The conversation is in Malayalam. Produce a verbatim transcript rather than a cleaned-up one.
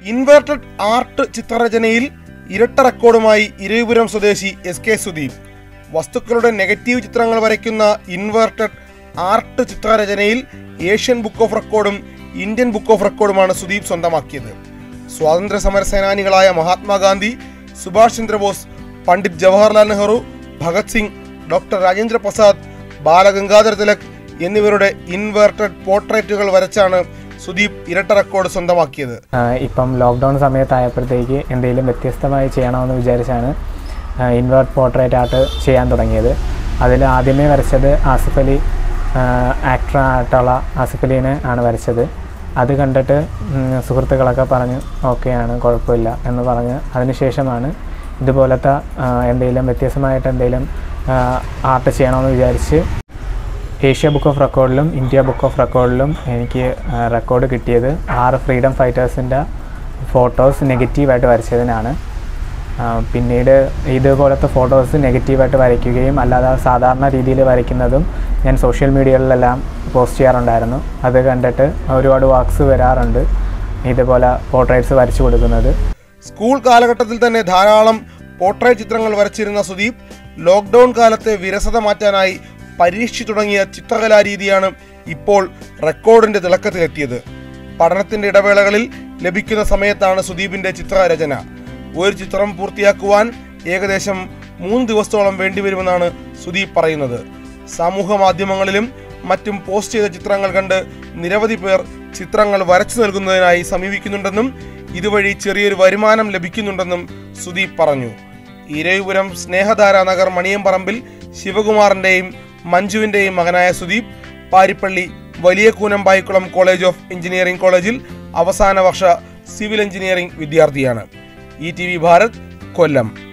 ഇൻവർട്ടഡ് ആർട്ട് ചിത്രരചനയിൽ ഇരട്ട റെക്കോർഡുമായി ഇരവിപുരം സ്വദേശി എസ് കെ സുദീപ്. വസ്തുക്കളുടെ നെഗറ്റീവ് ചിത്രങ്ങൾ വരയ്ക്കുന്ന ഇൻവർട്ടഡ് ആർട്ട് ചിത്രരചനയിൽ ഏഷ്യൻ ബുക്ക് ഓഫ് റെക്കോർഡും ഇന്ത്യൻ ബുക്ക് ഓഫ് റെക്കോർഡുമാണ് സുദീപ് സ്വന്തമാക്കിയത്. സ്വാതന്ത്ര്യ സമര സേനാനികളായ മഹാത്മാഗാന്ധി, സുഭാഷ് ചന്ദ്രബോസ്, പണ്ഡിറ്റ് ജവഹർലാൽ നെഹ്റു, ഭഗത് സിംഗ്, ഡോക്ടർ രാജേന്ദ്ര പ്രസാദ്, ബാലഗംഗാധര തിലക് എന്നിവരുടെ ഇൻവേർട്ടഡ് പോർട്രേറ്റുകൾ വരച്ചാണ് സുദീപ് ഇരട്ട റെക്കോർഡ് സ്വന്തമാക്കിയത്. ഇപ്പം ലോക്ക്ഡൗൺ സമയത്തായപ്പോഴത്തേക്ക് എന്തെങ്കിലും വ്യത്യസ്തമായി ചെയ്യണമെന്ന് വിചാരിച്ചാണ് ഇൻവേർട്ട് പോർട്രേറ്റ് ആർട്ട് ചെയ്യാൻ തുടങ്ങിയത്. അതിൽ ആദ്യമേ വരച്ചത് ആസിഫ് അലി, ആക്ടറായിട്ടുള്ള ആസിഫ് അലീനെ ആണ് വരച്ചത്. അത് കണ്ടിട്ട് സുഹൃത്തുക്കളൊക്കെ പറഞ്ഞു ഓക്കെയാണ്, കുഴപ്പമില്ല എന്ന് പറഞ്ഞ് അതിനുശേഷമാണ് ഇതുപോലത്തെ എന്തെങ്കിലും വ്യത്യസ്തമായിട്ട് എന്തെങ്കിലും ആർട്ട് ചെയ്യണമെന്ന് വിചാരിച്ച് ഏഷ്യ ബുക്ക് ഓഫ് റെക്കോർഡിലും ഇന്ത്യ ബുക്ക് ഓഫ് റെക്കോർഡിലും എനിക്ക് റെക്കോർഡ് കിട്ടിയത് ആറ് ഫ്രീഡം ഫൈറ്റേഴ്സിൻ്റെ ഫോട്ടോസ് നെഗറ്റീവായിട്ട് വരച്ചതിനാണ്. പിന്നീട് ഇതുപോലത്തെ ഫോട്ടോസ് നെഗറ്റീവായിട്ട് വരയ്ക്കുകയും അല്ലാതെ സാധാരണ രീതിയിൽ വരയ്ക്കുന്നതും ഞാൻ സോഷ്യൽ മീഡിയകളിലെല്ലാം പോസ്റ്റ് ചെയ്യാറുണ്ടായിരുന്നു. അത് കണ്ടിട്ട് ഒരുപാട് വാക്സ് വരാറുണ്ട് ഇതുപോലെ പോർട്രേറ്റ്സ് വരച്ചു കൊടുക്കുന്നത്. സ്കൂൾ കാലഘട്ടത്തിൽ തന്നെ ധാരാളം പോർട്രേറ്റ് ചിത്രങ്ങൾ വരച്ചിരുന്ന സുദീപ് ലോക്ക്ഡൗൺ കാലത്തെ വിരസത മാറ്റാനായി പരീക്ഷിച്ചു തുടങ്ങിയ ചിത്രകലാരീതിയാണ് ഇപ്പോൾ റെക്കോർഡിന്റെ തിളക്കത്തിലെത്തിയത്. പഠനത്തിന്റെ ഇടവേളകളിൽ ലഭിക്കുന്ന സമയത്താണ് സുദീപിന്റെ ചിത്രരചന. ഒരു ചിത്രം പൂർത്തിയാക്കുവാൻ ഏകദേശം മൂന്ന് ദിവസത്തോളം വേണ്ടിവരുമെന്നാണ് സുദീപ് പറയുന്നത്. സമൂഹ മാധ്യമങ്ങളിലും മറ്റും പോസ്റ്റ് ചെയ്ത ചിത്രങ്ങൾ കണ്ട് നിരവധി പേർ ചിത്രങ്ങൾ വരച്ചു നൽകുന്നതിനായി സമീപിക്കുന്നുണ്ടെന്നും ഇതുവഴി ചെറിയൊരു വരുമാനം ലഭിക്കുന്നുണ്ടെന്നും സുദീപ് പറഞ്ഞു. ഇരവിപുരം സ്നേഹധാര നഗർ മണിയമ്പറമ്പിൽ ശിവകുമാറിന്റെയും മഞ്ജുവിന്റെയും മകനായ സുദീപ് പാരിപ്പള്ളി വലിയ കൂനമ്പായിക്കുളം കോളേജ് ഓഫ് എഞ്ചിനീയറിംഗ് കോളേജിൽ അവസാന വർഷ സിവിൽ എഞ്ചിനീയറിംഗ് വിദ്യാർത്ഥിയാണ്. ഇ ടി വി ഭാരത്, കൊല്ലം.